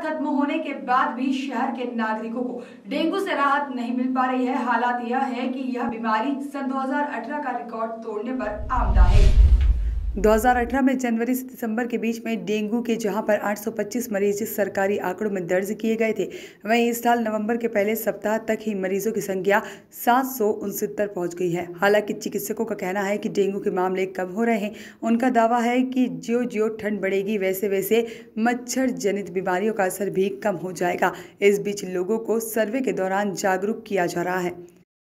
खत्म होने के बाद भी शहर के नागरिकों को डेंगू से राहत नहीं मिल पा रही है। हालात यह है कि यह बीमारी सन 2018 का रिकॉर्ड तोड़ने पर आमदा है। 2018 में जनवरी से दिसंबर के बीच में डेंगू के जहां पर 825 मरीज सरकारी आंकड़ों में दर्ज किए गए थे, वहीं इस साल नवंबर के पहले सप्ताह तक ही मरीजों की संख्या 769 पहुंच गई है। हालांकि चिकित्सकों का कहना है कि डेंगू के मामले कम हो रहे हैं। उनका दावा है कि ज्यों ज्यों ठंड बढ़ेगी वैसे वैसे मच्छर जनित बीमारियों का असर भी कम हो जाएगा। इस बीच लोगों को सर्वे के दौरान जागरूक किया जा रहा है,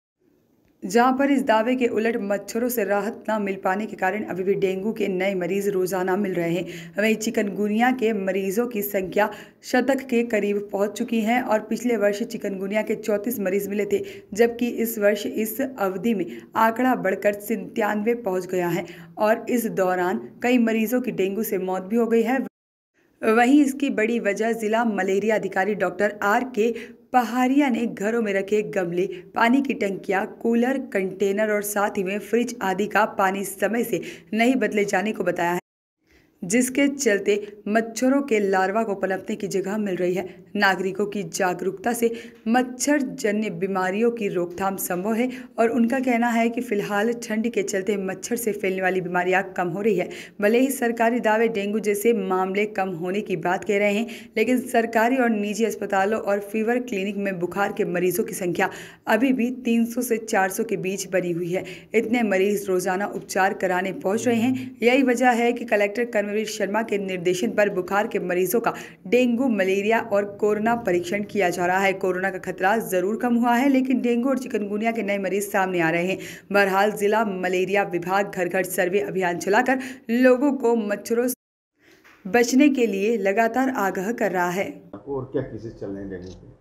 जहां पर इस दावे के उलट मच्छरों से राहत न मिल पाने के कारण अभी भी डेंगू के नए मरीज रोजाना मिल रहे हैं। वहीं चिकनगुनिया के मरीजों की संख्या शतक के करीब पहुंच चुकी है और पिछले वर्ष चिकनगुनिया के 34 मरीज मिले थे, जबकि इस वर्ष इस अवधि में आंकड़ा बढ़कर 97 पहुंच गया है और इस दौरान कई मरीजों की डेंगू से मौत भी हो गई है। वहीं इसकी बड़ी वजह जिला मलेरिया अधिकारी डॉक्टर R.K. पहाड़िया ने घरों में रखे गमले, पानी की टंकियां, कूलर, कंटेनर और साथ ही में फ्रिज आदि का पानी समय से नहीं बदले जाने को बताया है, जिसके चलते मच्छरों के लार्वा को पनपने की जगह मिल रही है। नागरिकों की जागरूकता से मच्छर जन्य बीमारियों की रोकथाम संभव है और उनका कहना है कि फिलहाल ठंड के चलते मच्छर से फैलने वाली बीमारियां कम हो रही है। भले ही सरकारी दावे डेंगू जैसे मामले कम होने की बात कह रहे हैं, लेकिन सरकारी और निजी अस्पतालों और फीवर क्लिनिक में बुखार के मरीजों की संख्या अभी भी 300 से 400 के बीच बनी हुई है। इतने मरीज रोजाना उपचार कराने पहुंच रहे हैं। यही वजह है कि कलेक्टर कर्मवीर शर्मा के निर्देशन पर बुखार के मरीजों का डेंगू, मलेरिया और कोरोना परीक्षण किया जा रहा है। कोरोना का खतरा जरूर कम हुआ है, लेकिन डेंगू और चिकनगुनिया के नए मरीज सामने आ रहे हैं। बहरहाल जिला मलेरिया विभाग घर घर सर्वे अभियान चलाकर लोगों को मच्छरों से बचने के लिए लगातार आगाह कर रहा है। और क्या केसेस चल रहे हैं डेंगू के?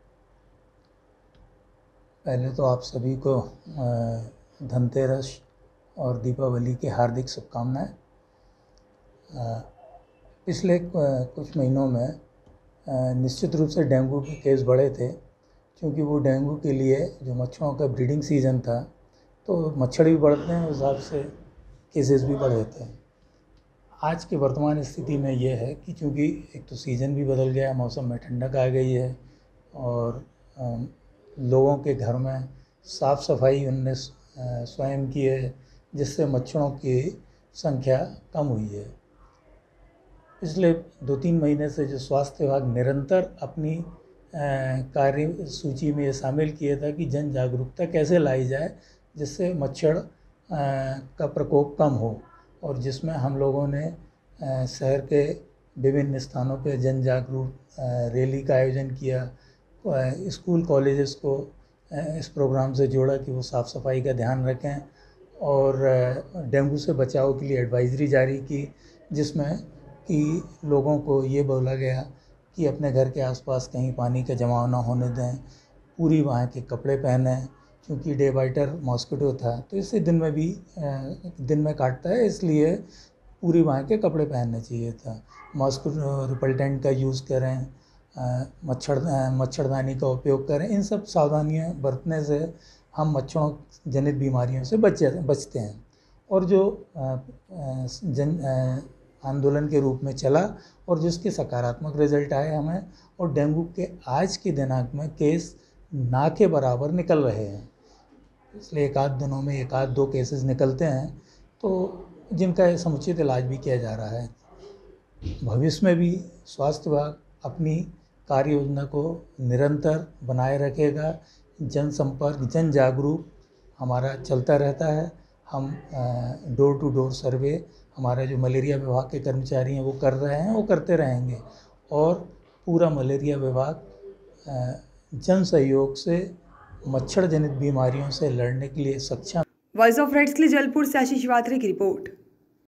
पहले तो आप सभी को धनतेरस और दीपावली की हार्दिक शुभकामनाएं। पिछले कुछ महीनों में निश्चित रूप से डेंगू के केस बढ़े थे, क्योंकि वो डेंगू के लिए जो मच्छरों का ब्रीडिंग सीज़न था, तो मच्छर भी बढ़ते हैं, उस हिसाब से केसेस भी बढ़े थे। आज की वर्तमान स्थिति में ये है कि चूँकि एक तो सीज़न भी बदल गया, मौसम में ठंडक आ गई है और लोगों के घर में साफ़ सफाई उनने स्वयं की है, जिससे मच्छरों की संख्या कम हुई है। पिछले 2-3 महीने से जो स्वास्थ्य विभाग निरंतर अपनी कार्य सूची में ये शामिल किया था कि जन जागरूकता कैसे लाई जाए जिससे मच्छर का प्रकोप कम हो, और जिसमें हम लोगों ने शहर के विभिन्न स्थानों पे जन जागरूक रैली का आयोजन किया। स्कूल कॉलेजेस को इस प्रोग्राम से जोड़ा कि वो साफ़ सफाई का ध्यान रखें और डेंगू से बचाव के लिए एडवाइजरी जारी की, जिसमें कि लोगों को ये बोला गया कि अपने घर के आसपास कहीं पानी का जमाव ना होने दें, पूरी वहाँ के कपड़े पहनें, क्योंकि डे बाइटर मॉस्किटो था तो इससे दिन में काटता है, इसलिए पूरी वहाँ के कपड़े पहनने चाहिए था। मॉस्किटो रिपल्टेंट का यूज़ करें, मच्छरदानी का उपयोग करें। इन सब सावधानियाँ बरतने से हम मच्छरों जनित बीमारियों से बचते हैं। और जो आंदोलन के रूप में चला और जिसके सकारात्मक रिजल्ट आए हमें, और डेंगू के आज के दिनांक में केस ना के बराबर निकल रहे हैं। इसलिए एक आध दिनों में 1-2 केसेस निकलते हैं, तो जिनका समुचित इलाज भी किया जा रहा है। भविष्य में भी स्वास्थ्य विभाग अपनी कार्य योजना को निरंतर बनाए रखेगा। जनसंपर्क, जन जागरूक हमारा चलता रहता है। हम डोर टू डोर सर्वे हमारे जो मलेरिया विभाग के कर्मचारी हैं वो कर रहे हैं, वो करते रहेंगे, और पूरा मलेरिया विभाग जन सहयोग से मच्छर जनित बीमारियों से लड़ने के लिए सक्षम। वॉइस ऑफ राइट्स के लिए जलपुर से आशीष वात्रे की रिपोर्ट।